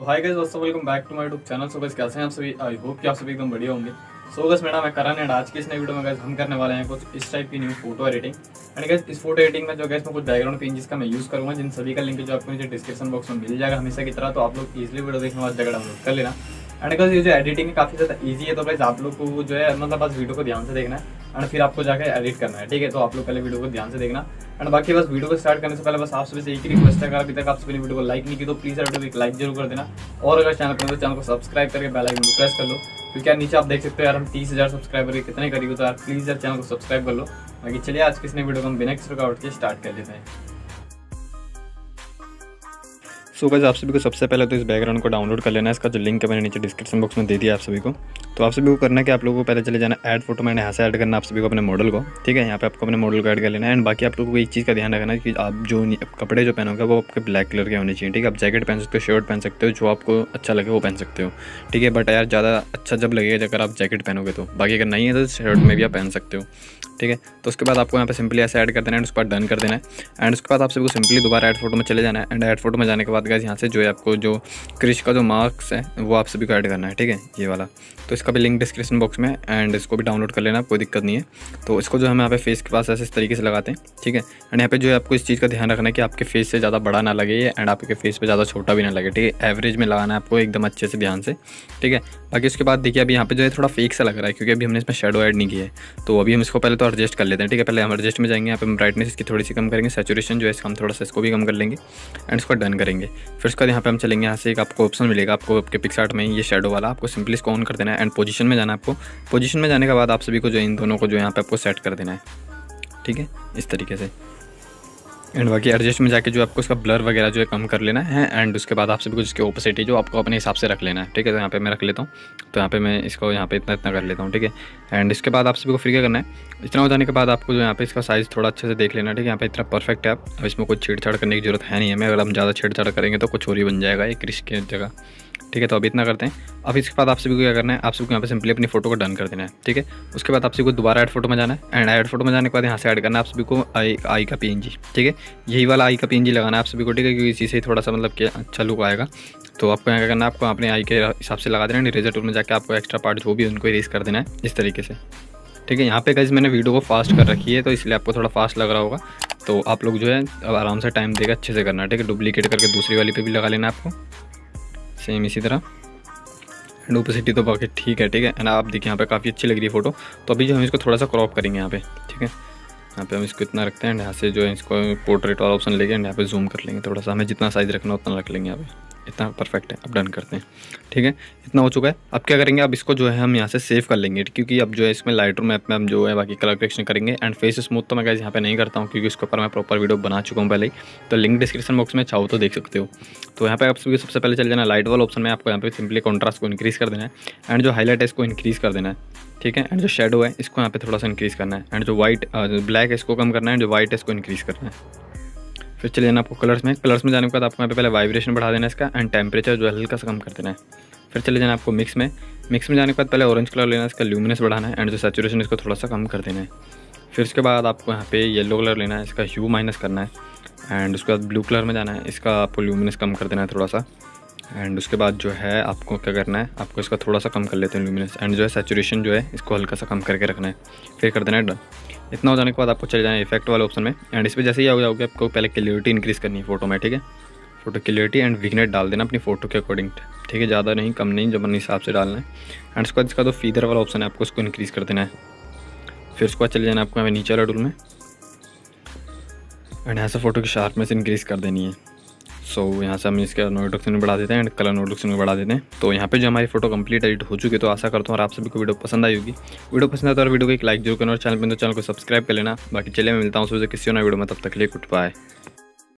तो hi guys, दोस्तों welcome back to my YouTube channel. So guys कैसे हैं आप सभी? आई होप कि आप सभी एकदम बढ़िया होंगे। सो गाइस मेरा नाम है करण एंड आज की इस नई वीडियो में गाइस हम करने वाले हैं कुछ इस टाइप की new photo editing. And guys इस फोटो एडिटिंग में जो गाइस मैं कुछ बैकग्राउंड पेजेस का मैं यूज़ करूँगा, जिन सभी का लिंक जो आपको नीचे डिस्क्रिप्शन बॉक्स में मिल जाएगा हमेशा की तरह। तो आप लोग इजीली वीडियो देखने वाली जगह डाउनलोड कर लेना। एंड गाइस ये जो एडिटिंग है काफ़ी ज़्यादा ईजी है, तो गाइस आप लोग को जो है मतलब बस वीडियो को ध्यान से देखना है एंड फिर आपको जाकर एडिट करना है, ठीक है। तो आप लोग पहले वीडियो को ध्यान से देखना एंड बाकी बस वीडियो को स्टार्ट करने से पहले बस आप सभी से एक ही रिक्वेस्ट है, अगर अभी तक आप सभी ने वीडियो को लाइक नहीं की तो प्लीज़ वीडियो को एक लाइक जरूर कर देना। और अगर चैनल पर तो चैनल को सब्सक्राइब करके बेल आइकन को प्रेस कर लो, क्योंकि यार नीचे आप देख सकते हो यार हम 30,000 सब्सक्राइबर कितने करीब, तो यार प्लीज़ यार चैनल को सब्सक्राइब कर लो। बाकी चलिए आज किसी ने वीडियो को हम बिना किसी रुकावट के स्टार्ट कर लेते हैं। सो गाइस आप सभी को सबसे पहले तो इस बैकग्राउंड को डाउनलोड कर लेना है। इसका जो लिंक है मैंने नीचे डिस्क्रिप्शन बॉक्स में दे दिया आप सभी को। तो आप सभी को करना है कि आप लोगों को पहले चले जाना ऐड फोटो में, यहाँ से ऐड करना आप सभी को अपने मॉडल को, ठीक है। यहाँ पे आपको अपने मॉडल को ऐड कर लेना है। एंड बाकी आप लोगों को एक चीज़ का ध्यान रखना है कि आप जो कपड़े जो पहनोगे वो आपके ब्लैक कलर के होने चाहिए, ठीक है। आप जैकेट पहन सकते हो, शर्ट पहन सकते हो, जो आपको अच्छा लगे वो पहन सकते हो, ठीक है। बट यार ज़्यादा अच्छा जब लगेगा अगर आप जैकेट पहनोगे तो, बाकी अगर नहीं है तो शर्ट में भी आप पहन सकते हो, ठीक है। तो उसके बाद आपको यहाँ पे सिंपली ऐसे ऐड कर देना है, उसके बाद डन कर देना है। एंड उसके बाद आप सभी को सिंपली दोबारा ऐड फोटो में चले जाना है। एंड ऐड फोटो में जाने के बाद गाइस यहाँ से जो है आपको जो क्रिश का जो मार्क्स है वो आप सभी को ऐड करना है, ठीक है, ये वाला। तो इसका भी लिंक डिस्क्रिप्शन बॉक्स में, एंड इसको भी डाउनलोड कर लेना, कोई दिक्कत नहीं है। तो इसको जो हम यहाँ पे फेस के पास ऐसे इस तरीके से लगाते हैं, ठीक है। एंड यहाँ पे जो है आपको इस चीज़ का ध्यान रखना है कि आपके फेस से ज़्यादा बड़ा ना लगे एंड आपके फेस पे ज़्यादा छोटा भी ना लगे, ठीक है। एवरेज में लगाना है आपको एकदम अच्छे से ध्यान से, ठीक है। बाकी उसके बाद देखिए अभी यहाँ पे जो है थोड़ा फेक सा लग रहा है, क्योंकि अभी हमने इसमें शेडो ऐड नहीं किया है। तो अभी हम इसको पहले तो एडजस्ट कर लेते हैं, ठीक है। पहले हम एडजस्ट में जाएंगे, यहाँ पे हम ब्राइटनेस इसकी थोड़ी सी कम करेंगे, सैचुरेशन जो है इसका हम थोड़ा सा इसको भी कम कर लेंगे एंड इसको डन करेंगे। फिर उसके बाद यहाँ पे हम चलेंगे, यहाँ से एक आपको ऑप्शन मिलेगा आपको आपके पिक्सआर्ट में, ये शेडो वाला, आपको सिंपली इसको ऑन कर देना है एंड पोजीशन में जाना है आपको। पोजीशन में जाने के बाद आप सभी को जो इन दोनों को जो यहाँ पे आपको सेट कर देना है, ठीक है, इस तरीके से। एंड बाकी एडजस्ट में जाके जो आपको इसका ब्लर वगैरह जो है कम कर लेना है। एंड उसके बाद आप सभी को इसके ऑपोजिट जो आपको अपने हिसाब से रख लेना है, ठीक है। तो यहाँ पे मैं रख लेता हूँ, तो यहाँ पे मैं इसको यहाँ पे इतना कर लेता हूँ, ठीक है। एंड इसके बाद आप सभी को फिर क्या करना है, इतना हो जाने के बाद आपको जो यहाँ पे इसका साइज़ थोड़ा अच्छे से देख लेना है, ठीक है। यहाँ पे इतना परफेक्ट है, अब इसमें कुछ छेड़छाड़ करने की जरूरत है नहीं है। अगर हम ज़्यादा छेड़छाड़ करेंगे तो कुछ और ही बन जाएगा एक क्रिश की जगह, ठीक है। तो अभी इतना करते हैं। अब इसके बाद आप सभी को क्या करना है, आप सभी को यहाँ पे सिंपली अपनी फोटो को डन कर देना है, ठीक है। उसके बाद आप सभी को दोबारा ऐड फोटो में जाना है एंड ऐड फोटो में जाने के बाद यहाँ से ऐड करना है आप सभी को आई का PNG, ठीक है। यही वाला आई का PNG लगाना है आप सभी को, ठीक है, क्योंकि इसी से थोड़ा सा मतलब कि अच्छा लुक आएगा। तो आपको यहाँ क्या करना है, आपको अपने आई के हिसाब से लगा देना है। इरेजर टूल में जाकर आपको एक्स्ट्रा पार्ट जो भी उनको इरेज कर देना है इस तरीके से, ठीक है। यहाँ पे गाइस मैंने वीडियो को फास्ट कर रखी है तो इसलिए आपको थोड़ा फास्ट लग रहा होगा। तो आप लोग जो है अब आराम से टाइम देगा अच्छे से करना है, ठीक है। डुप्लीकेट करके दूसरी वाली पे भी लगा लेना है आपको, सेम इसी तरह। एंड ओपेसिटी तो बाकी ठीक है, ठीक है। एंड आप देखिए यहाँ पे काफ़ी अच्छी लग रही है फोटो। तो अभी जो हम इसको थोड़ा सा क्रॉप करेंगे यहाँ पे, ठीक है। यहाँ पे हम इसको इतना रखते हैं एंड यहाँ से जो है इसको पोर्ट्रेट वाला ऑप्शन लेके एंड यहाँ पे जूम कर लेंगे थोड़ा सा, हमें जितना साइज़ रखना उतना रख लेंगे। यहाँ पे इतना परफेक्ट है, अब डन करते हैं, ठीक है। इतना हो चुका है। अब क्या करेंगे, अब इसको जो है हम यहाँ से सेव कर लेंगे, क्योंकि अब जो है इसमें लाइटरूम ऐप में हम जो है बाकी कलर करेक्शन करेंगे। एंड फेस स्मूथ तो मैं गाइस यहाँ पे नहीं करता हूँ, क्योंकि इसके ऊपर मैं प्रॉपर वीडियो बना चुका हूँ पहले ही। तो लिंक डिस्क्रिप्शन बॉक्स में चाहो तो देख सकते हो। तो यहाँ पे आप सभी सबसे पहले चले जाना लाइट वाला ऑप्शन में, आपको यहाँ पे सिंपली कॉन्ट्रास्ट को इंक्रीज़ कर देना है एंड जो हाईलाइट है इसको इंक्रीज़ कर देना है, ठीक है। एंड जो शेडो है इसको यहाँ पे थोड़ा सा इंक्रीज़ करना है एंड जो वाइट ब्लैक है इसको कम करना है, जो वाइट है इसको इंक्रीज़ करना है। फिर चले जाना आपको कलर्स में जाने के बाद आपको यहाँ पे पहले वाइब्रेशन बढ़ा देना है इसका एंड टेम्परेचर जो है हल्का सा कम कर देना है। फिर चले जाना आपको मिक्स में जाने के बाद पहले ऑरेंज कलर लेना है, इसका ल्यूमिनेंस बढ़ाना है एंड जो सैचुरेशन इसको थोड़ा सा कम कर देना है। फिर उसके बाद आपको यहाँ पे येलो कलर लेना है, इसका ह्यू माइनस करना है एंड उसके बाद ब्लू कलर में जाना है, इसका आपको ल्यूमिनेंस कम कर देना है थोड़ा सा। एंड उसके बाद जो है आपको क्या करना है, आपको इसका थोड़ा सा कम कर लेते हैं ल्यूमिनेंस एंड जो है सैचुरेशन जो है इसको हल्का सा कम करके रखना है। फिर कर देना है डन। इतना हो जाने के बाद आपको चले जाना है इफेक्ट वाले ऑप्शन में एंड इस पर जैसे ही हो जाओगे आपको पहले क्लियरिटी इंक्रीज़ करनी है फोटो में, ठीक है। फोटो क्लियरिटी एंड विग्नेट डाल देना अपनी फोटो के अकॉर्डिंग, ठीक है, ज़्यादा नहीं कम नहीं, जब अपने हिसाब से डालना है। एंड उसके बाद इसका जो फीदर वाला ऑप्शन है आपको उसको इंक्रीज़ कर देना है। फिर उसके बाद चले जाना आपको हमें नीचे वाला टूल में एंड यहाँ से फोटो की शार्पनेस इंक्रीज़ कर देनी है। सो यहाँ से हम इसका नोटिफिकेशन में बढ़ा देते हैं एंड कलर नोटिफिकेशन में बढ़ा देते हैं। तो यहाँ पे जो हमारी फोटो कंप्लीट एडिट हो चुकी है। तो आशा करता हूँ और आप सभी को वीडियो पसंद आई होगी। वीडियो पसंद आता है तो वीडियो को एक लाइक जरूर करना और चैनल पर तो चैनल को सब्सक्राइब कर लेना। बाकी चलिए मैं मिलता हूँ सुबह किसी और नई वीडियो में, तब तक के लिए गुड बाय।